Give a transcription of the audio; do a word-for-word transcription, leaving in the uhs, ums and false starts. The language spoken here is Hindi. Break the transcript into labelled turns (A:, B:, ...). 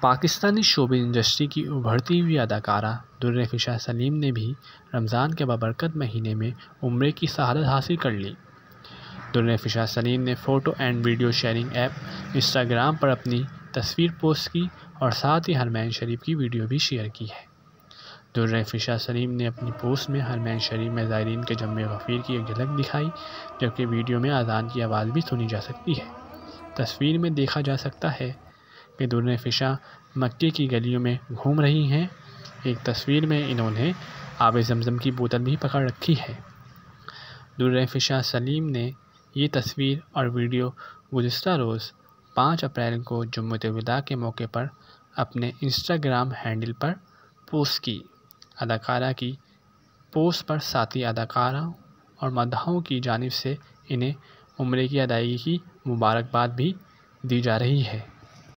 A: पाकिस्तानी शोबिज़ इंडस्ट्री की उभरती हुई अदाकारा दुर्रेफिशा सलीम ने भी रमज़ान के बाबरकत महीने में उम्रे की शहादत हासिल कर ली। दुर्रेफिशा सलीम ने photo and video sharing app Instagram पर अपनी तस्वीर पोस्ट की और साथ ही हरमैन शरीफ की वीडियो भी शेयर की है। दुर्रेफिशा सलीम ने अपनी पोस्ट में हरमैन शरीफ में ज़ायरीन के जम्मे गफ़ीर की एक झलक दिखाई, जबकि वीडियो में अज़ान की आवाज़ भी सुनी जा सकती है। तस्वीर में देखा जा सकता है कि दुर्रेफिशा मक्के की गलियों में घूम रही हैं। एक तस्वीर में इन्होंने आब ज़मज़म की बोतल भी पकड़ रखी है। दुर्रेफिशा सलीम ने ये तस्वीर और वीडियो गुज़िश्ता रोज़ पाँच अप्रैल को जुम्मतुल-विदा के मौके पर अपने इंस्टाग्राम हैंडल पर पोस्ट की। अदाकारा की पोस्ट पर साथी अदाकारों और मद्दाहों की जानिब से इन्हें उम्रे की अदायगी की मुबारकबाद भी दी जा रही है।